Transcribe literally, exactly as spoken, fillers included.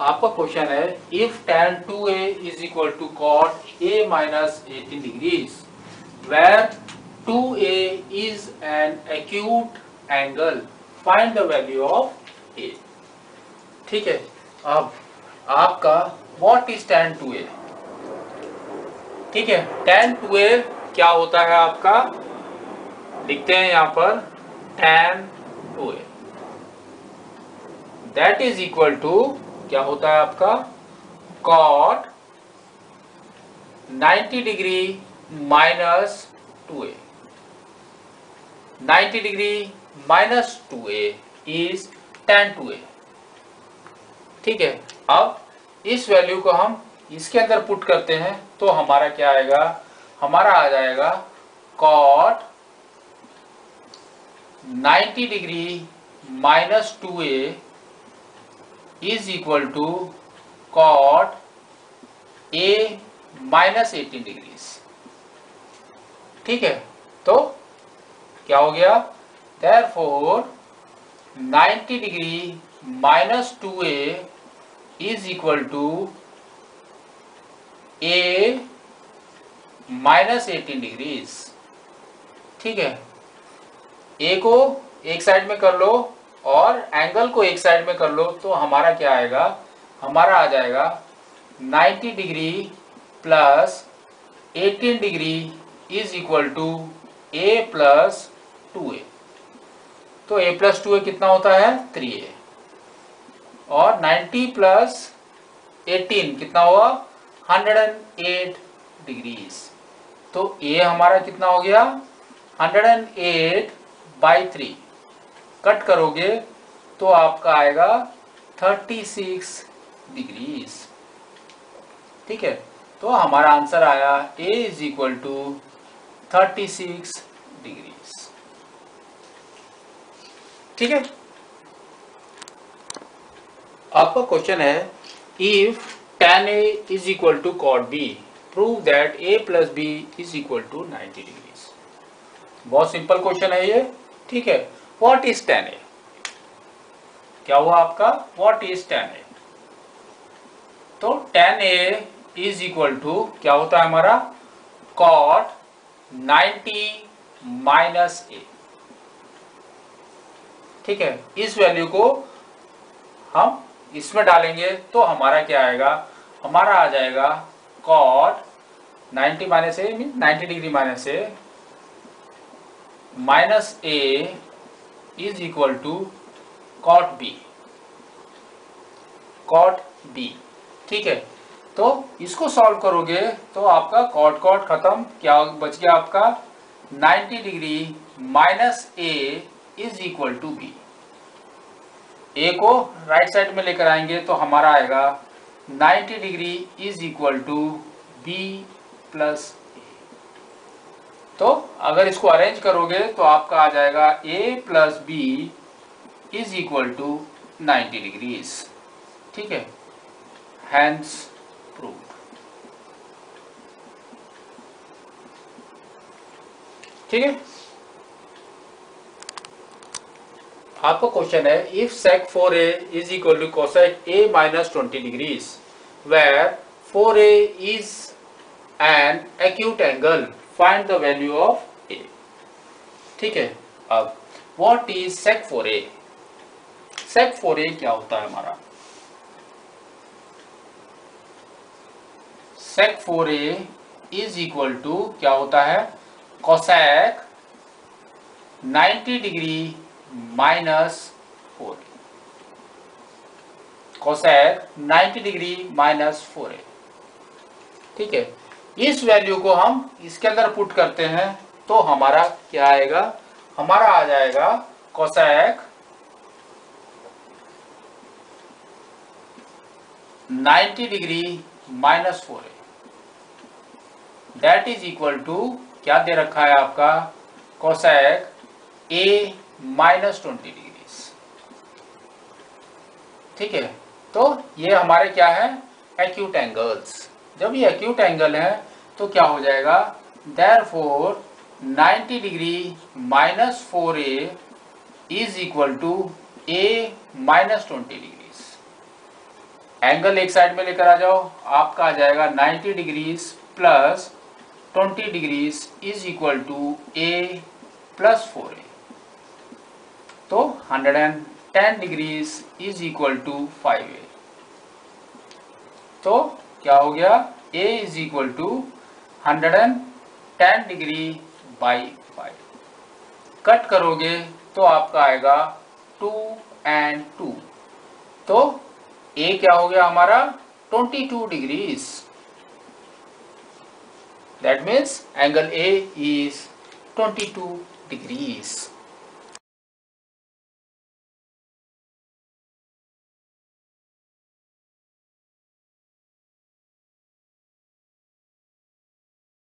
आपका क्वेश्चन है if tan two A is equal to cot a minus eighteen degrees where two A is an acute angle find the value of a। ठीक है, अब आपका what is tan two A. ठीक है, tan two ए क्या होता है आपका, लिखते हैं यहां पर tan two A that is equal to क्या होता है आपका cot ninety degree minus two A. Ninety degree minus two A is tan two A. ठीक है, अब इस वैल्यू को हम इसके अंदर पुट करते हैं तो हमारा क्या आएगा, हमारा आ जाएगा cot ninety degree minus two A is equal to cot a minus eighteen degrees. ठीक है, तो क्या हो गया, therefore ninety degree minus two A is equal to a minus eighteen degrees. ठीक है, a को एक साइड में कर लो और एंगल को एक साइड में कर लो तो हमारा क्या आएगा, हमारा आ जाएगा ninety degree plus eighteen degree is equal to a plus two A. तो a प्लस टू ए कितना होता है, थ्री ए, और नाइन्टी प्लस एटीन कितना हुआ, हंड्रेड एंड एट डिग्रीज। तो a हमारा कितना हो गया, hundred and eight by three, cut करोगे तो आपका आएगा थर्टी सिक्स डिग्रीज। ठीक है, तो हमारा आंसर आया a is equal to thirty six degrees. ठीक है, आपका क्वेश्चन है if tan a is equal to cot b prove that a plus b is equal to ninety degrees. बहुत सिंपल क्वेश्चन है ये। ठीक है, व्हाट इज tan a, क्या हुआ आपका, व्हाट इज tan a। तो tan a is equal to क्या होता है हमारा cot नाइन्टी माइनस a। ठीक है, इस वैल्यू को हम इसमें डालेंगे तो हमारा क्या आएगा, हमारा आ जाएगा cot ninety minus A mean ninety degree minus A minus a is equal to cot b, cot b। ठीक है, तो इसको सॉल्व करोगे तो आपका cot cot खत्म, क्या बच गया आपका ninety degree minus a is equal to b। a को राइट साइड में लेकर आएंगे तो हमारा आएगा ninety degree is equal to b plus a। तो अगर इसको अरेंज करोगे तो आपका आ जाएगा a plus B is equal to ninety degrees. ठीक है, हैंस प्रूव्ड। ठीक है, आपका क्वेश्चन है if sec four A is equal to cosec a minus twenty degrees where four A is an acute angle find the value of a। ठीक है, अब what is sec four A. sec four A क्या होता है हमारा, sec four A is equal to क्या होता है cosec ninety degree minus four A, cosec ninety degree minus four A. ठीक है, इस वैल्यू को हम इसके अंदर पुट करते हैं तो हमारा क्या आएगा, हमारा आ जाएगा cosec ninety degree minus four A that is equal to क्या दे रखा है आपका cosec a minus twenty degrees. ठीक है, तो ये हमारे क्या है, एक्यूट एंगल्स। जब ये एक्यूट एंगल है तो क्या हो जाएगा, therefore ninety degree minus four A is equal to a minus twenty degrees. Angle एक साइड में लेकर आ जाओ, आपका आ जाएगा ninety degrees plus twenty degrees is equal to A plus four A. तो hundred and ten degrees is equal to five A. तो क्या हो गया, a is equal to hundred and ten degree by five. Cut करोगे तो आपका आएगा two and to. तो a क्या हो गया हमारा twenty two degrees. That means angle A is twenty two degrees.